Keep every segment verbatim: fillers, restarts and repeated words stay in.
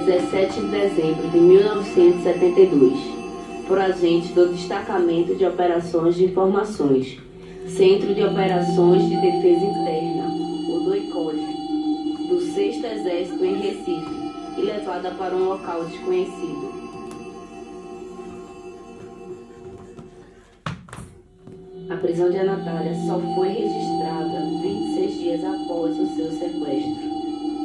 dezessete de dezembro de mil novecentos e setenta e dois, por agente do Destacamento de Operações de Informações, Centro de Operações de Defesa Interna, o DOICOD, do sexto Exército em Recife e levada para um local desconhecido. A prisão de Anatália só foi registrada vinte e seis dias após o seu sequestro.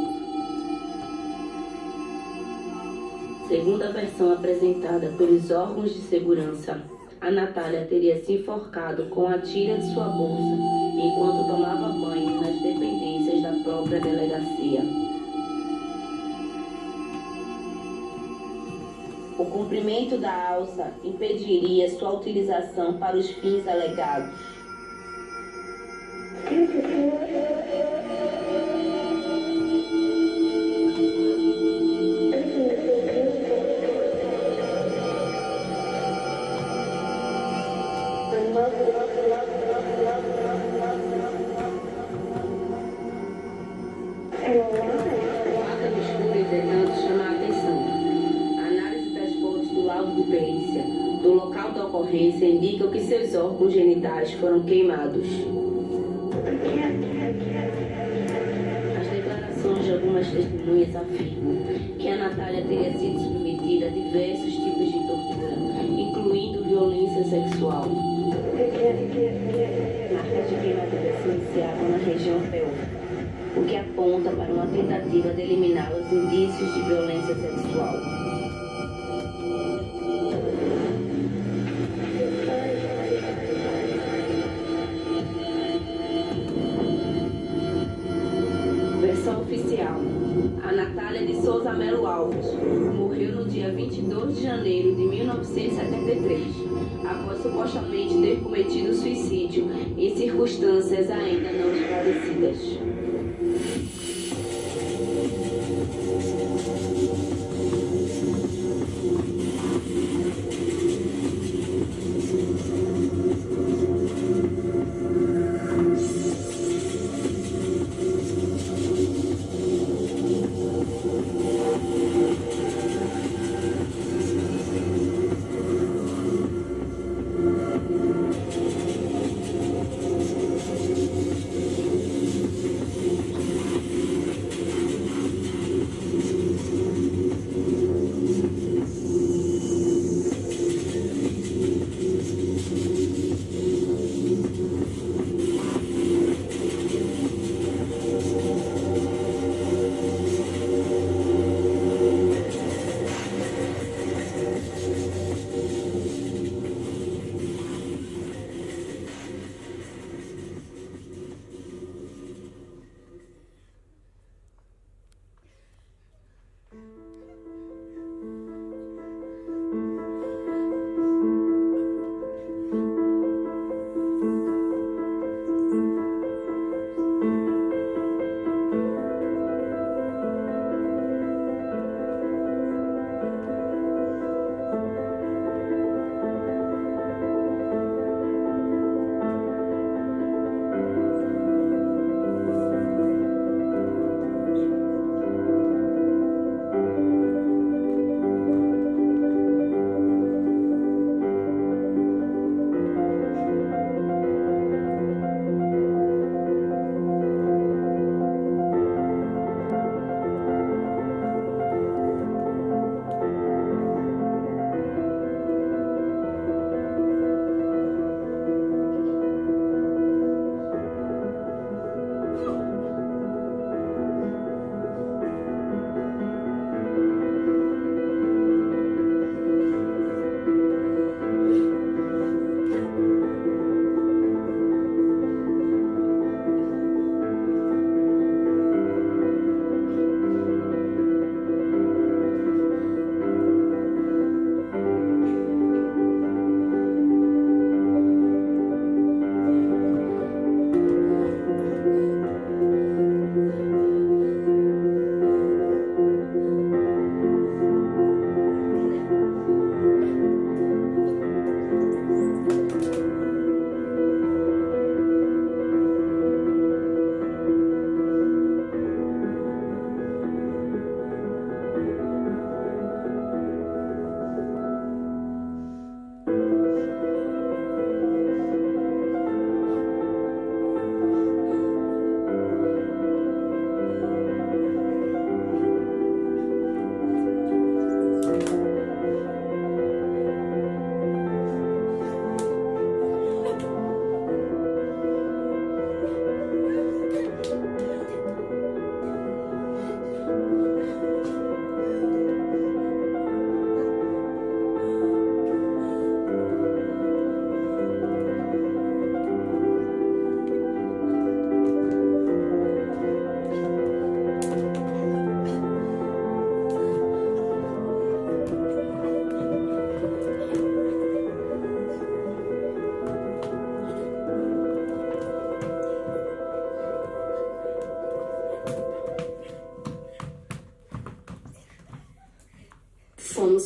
Segundo a versão apresentada pelos órgãos de segurança, Anatália teria se enforcado com a tira de sua bolsa enquanto tomava banho nas dependências da própria delegacia. O cumprimento da alça impediria sua utilização para os fins alegados. O fato obscuro, entretanto, chama a atenção. A análise das fotos do laudo de perícia do local da ocorrência indica que seus órgãos genitais foram queimados. As declarações de algumas testemunhas afirmam que a Anatália teria sido submetida a diversos tipos de tortura, incluindo violência sexual. Marcas de queimadura se iniciavam na região pélvica, o que aponta para uma tentativa de eliminar os indícios de violência sexual. Versão oficial. Anatália de Souza Melo Alves morreu no dia vinte e dois de janeiro de mil novecentos e setenta e três, após supostamente ter cometido suicídio em circunstâncias ainda não esclarecidas.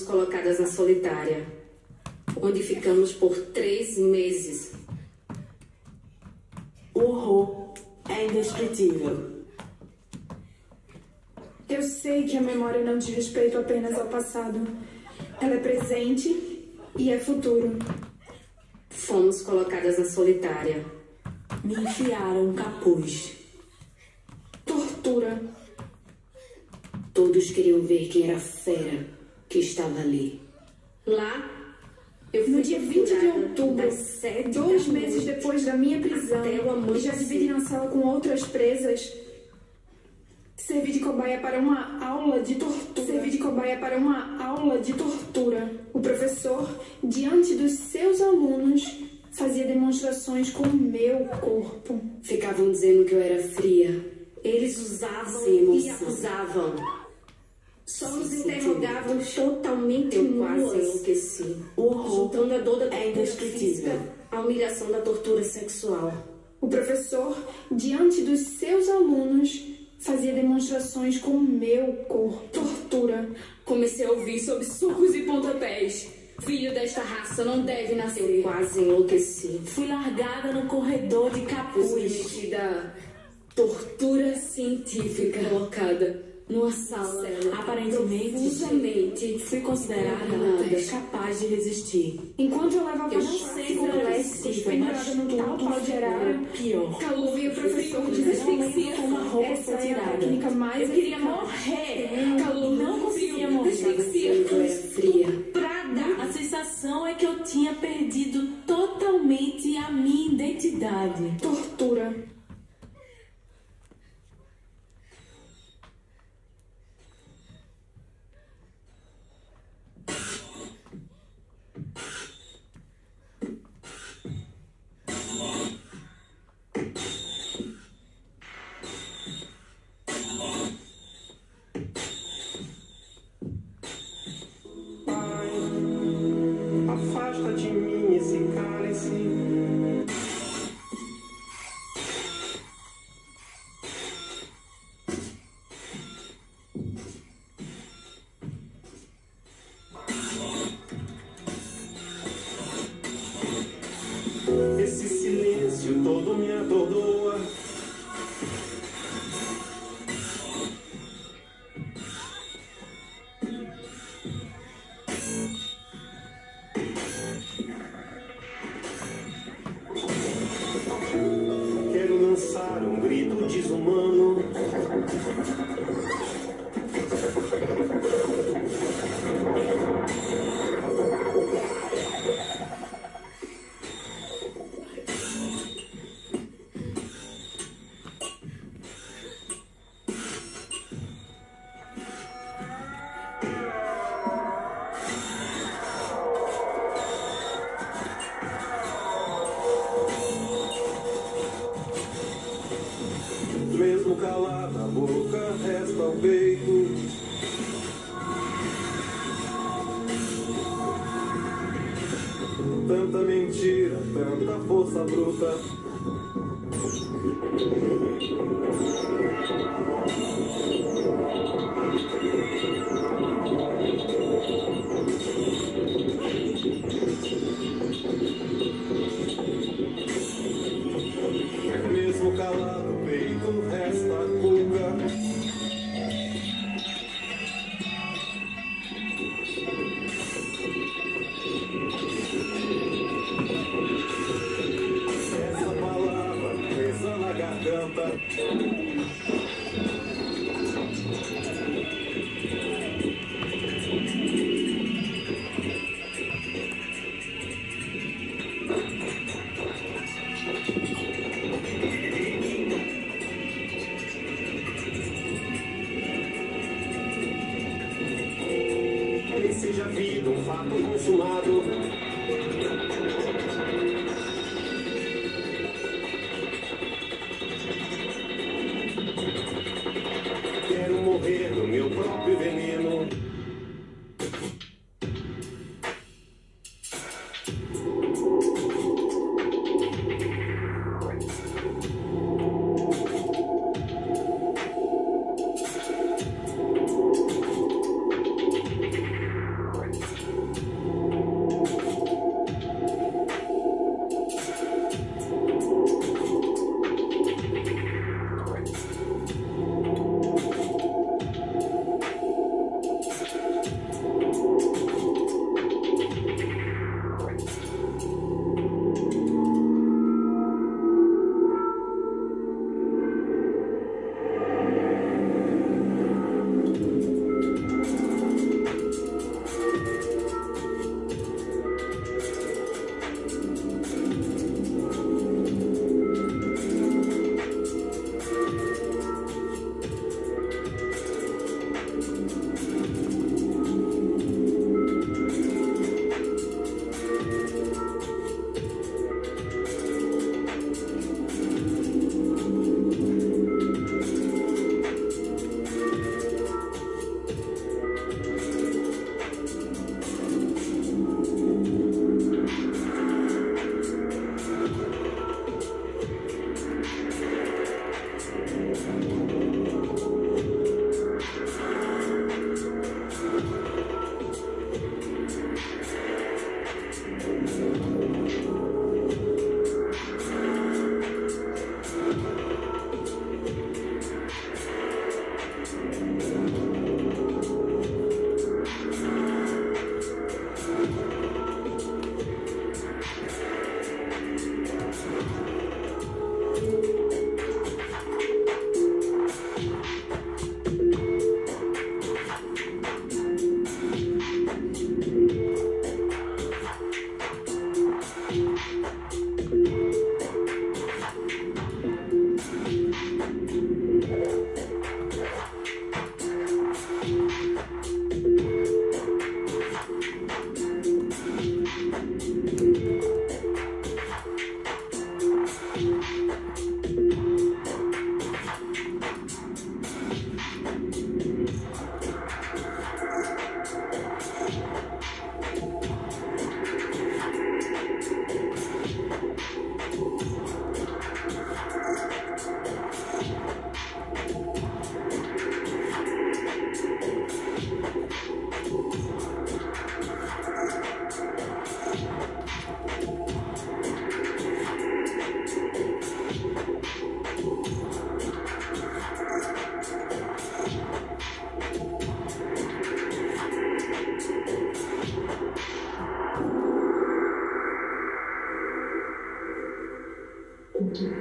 colocadas na solitária, onde ficamos por três meses. O horror é indescritível. Eu sei que a memória não diz respeito apenas ao passado. Ela é presente e é futuro. Fomos colocadas na solitária. Me enfiaram um capuz. Tortura. Todos queriam ver quem era a fera que estava ali. Lá, eu fui No dia vinte de torturada outubro, das sete dois da meses noite depois da minha prisão, até o e já amanhecer. dividi na sala com outras presas, servi de cobaia para uma aula de tortura. Servi de cobaia para uma aula de tortura. O professor, diante dos seus alunos, fazia demonstrações com o meu corpo. Ficavam dizendo que eu era fria. Eles usavam Sim, e emoção. acusavam. Só nos Sim, interrogavam totalmente Eu quase nuas. enlouqueci. O horror Juntando a dor da é tortura indescritível. física, a humilhação da tortura sexual. O professor, diante dos seus alunos, fazia demonstrações com o meu corpo. Tortura. Comecei a ouvir sobre socos e pontapés. Filho desta raça não deve nascer. Eu quase enlouqueci. Fui largada no corredor de capuz. Submetida a tortura científica colocada numa sala. Aparentemente, profundamente fui considerada nada. capaz de resistir. Enquanto eu levava Eu não sei com que era léxicos possível, mas pendurada no tal tudo pagerara, era pior. calor e o professor Eu dizia não lembro como a roupa essa foi é a tirada. técnica mais Eu queria eficaz. morrer. Calor, Não conseguia morrer. Asfixia. Eu era fria. A sensação é que eu tinha perdido totalmente a minha identidade. Tortura. Afasta de mim esse cálice. Esse silêncio todo me atordoa. Quero lançar um grito desumano. Mesmo calada a boca, resta o peito. Tanta mentira, tanta força bruta. Mesmo calado o peito, resta a pulga. Essa palavra presa na garganta. Nem seja vida um fato consumado. Quero morrer no meu próprio veneno.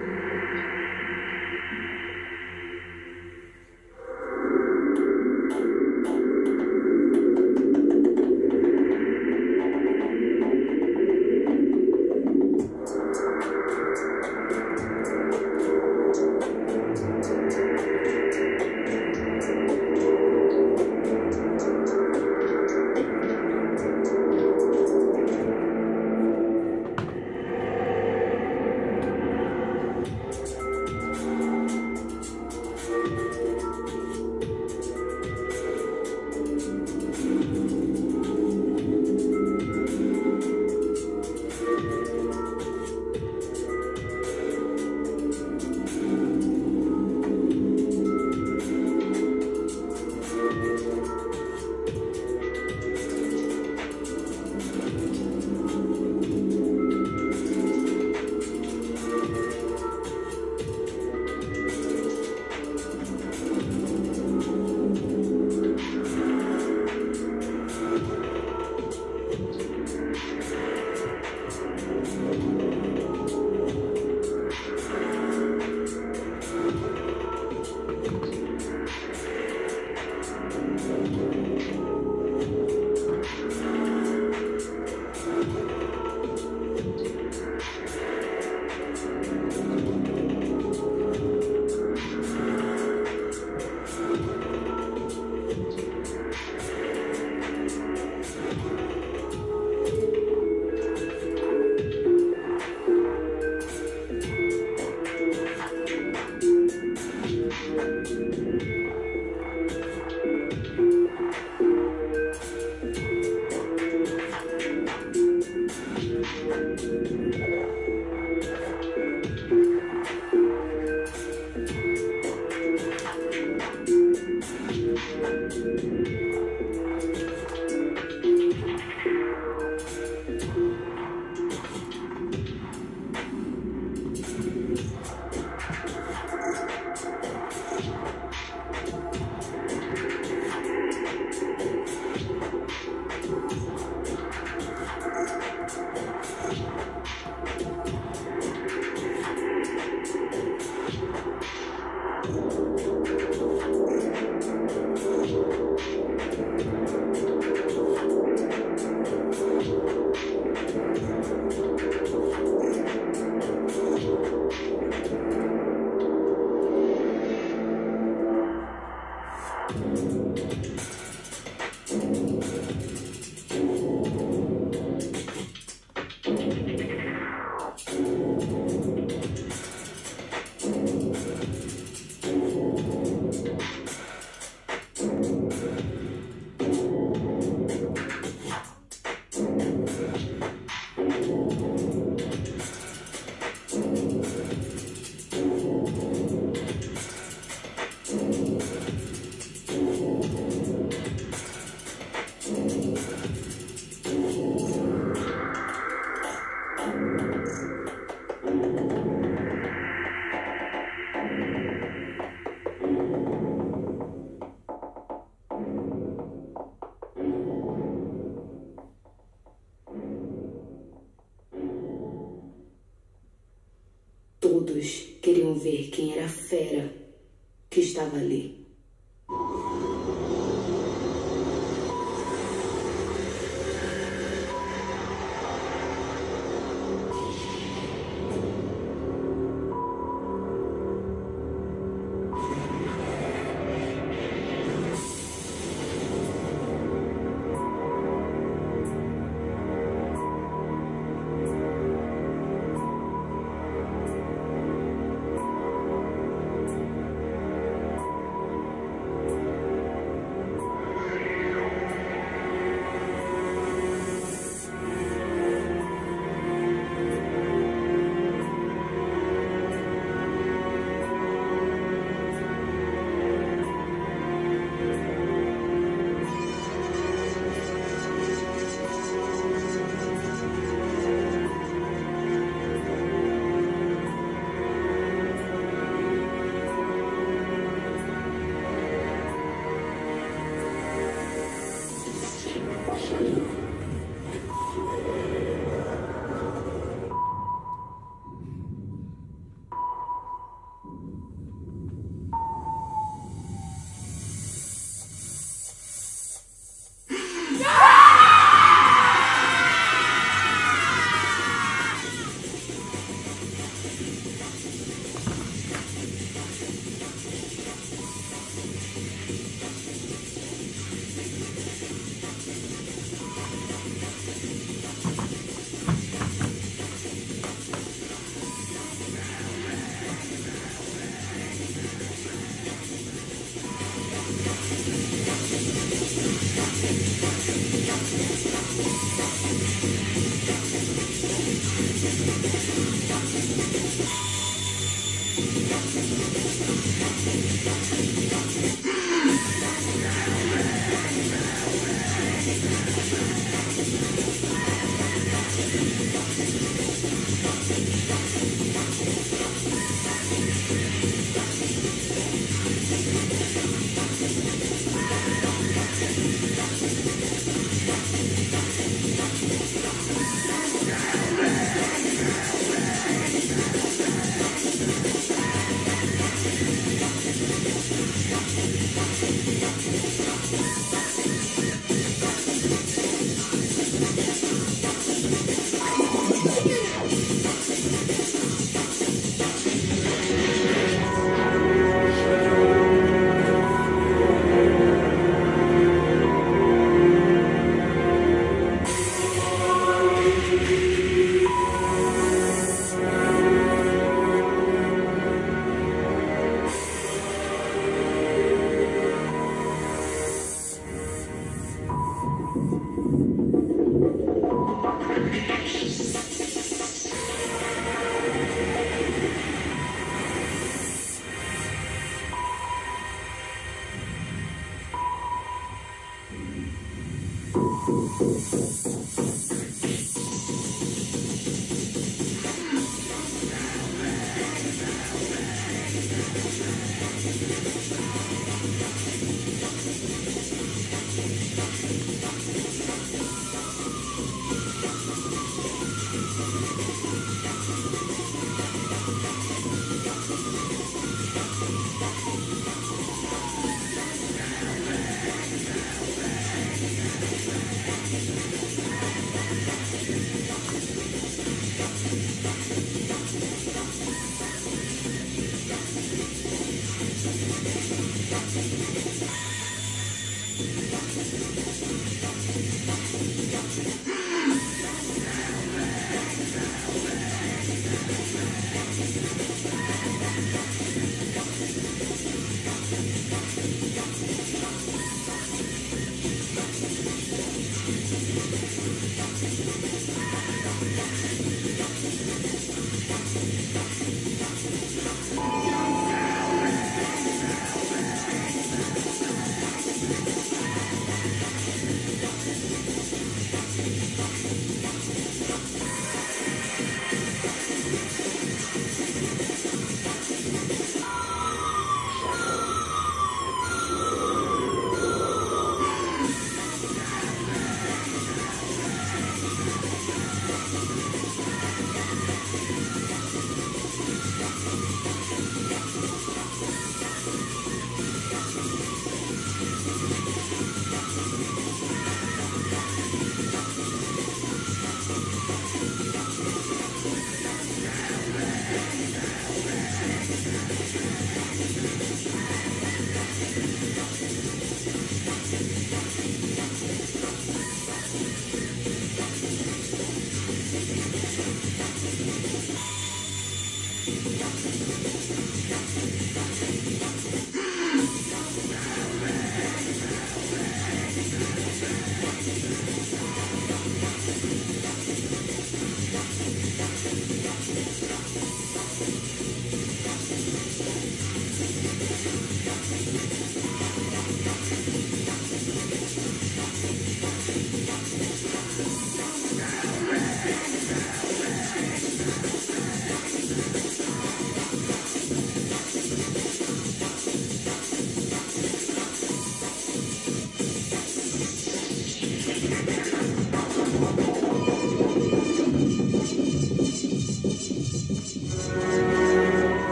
Todos queriam ver quem era a fera que estava ali.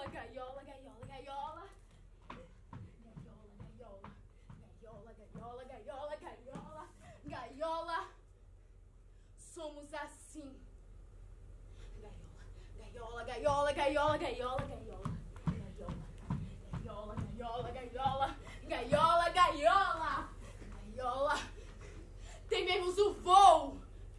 gaiola, gaiola, gaiola, gaiola. Gaiola, gaiola, gaiola, gaiola, gaiola, gaiola. Somos assim. Gaiola, gaiola, gaiola, gaiola, gaiola. Gaiola, gaiola, gaiola, gaiola, gaiola. Gaiola. Tememos o voo.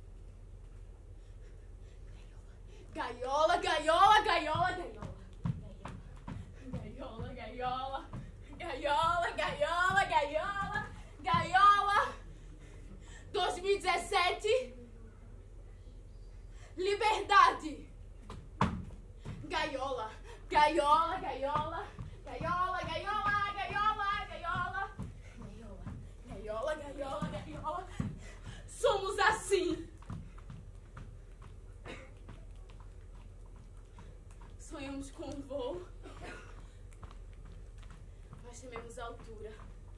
Gaiola, gaiola, gaiola, gaiola. Gaiola, gaiola, gaiola, gaiola, gaiola, gaiola. dois mil e dezessete. Liberdade. Gaiola, gaiola, gaiola, gaiola, gaiola, gaiola, gaiola. Gaiola, gaiola, gaiola. Somos assim. Sonhamos com um voo, mas tememos a altura.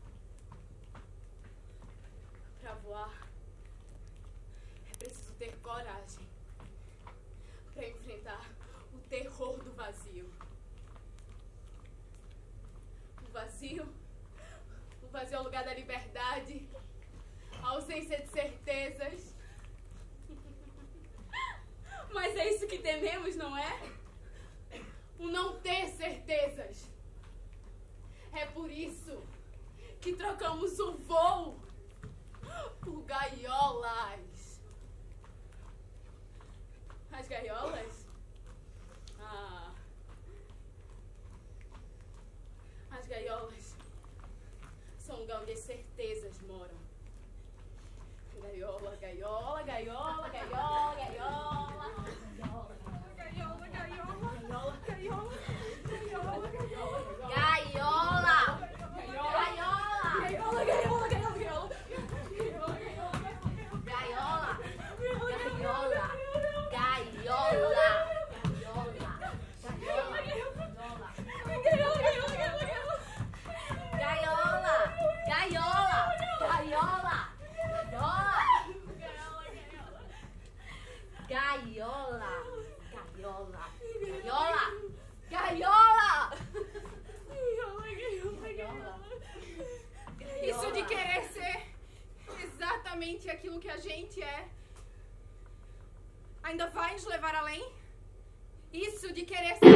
Para voar, é preciso ter coragem para enfrentar o terror do vazio. O vazio, o vazio é o lugar da liberdade, a ausência de certezas. Mas é isso que tememos, não é? O não ter certezas. É por isso que trocamos o voo por gaiolas. As gaiolas? Ah. As gaiolas são um lugar onde as certezas moram. Gaiola, gaiola, gaiola, gaiola, gaiola. Gaiola. Gaiola, gaiola, gaiola, gaiola, gaiola, gaiola, gaiola, gaiola, gaiola, gaiola, gaiola, gaiola, gaiola, gaiola, gaiola, gaiola. Isso de querer ser exatamente aquilo que a gente é ainda vai nos levar além? Isso de querer ser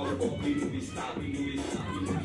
o golpe no estado e no estado.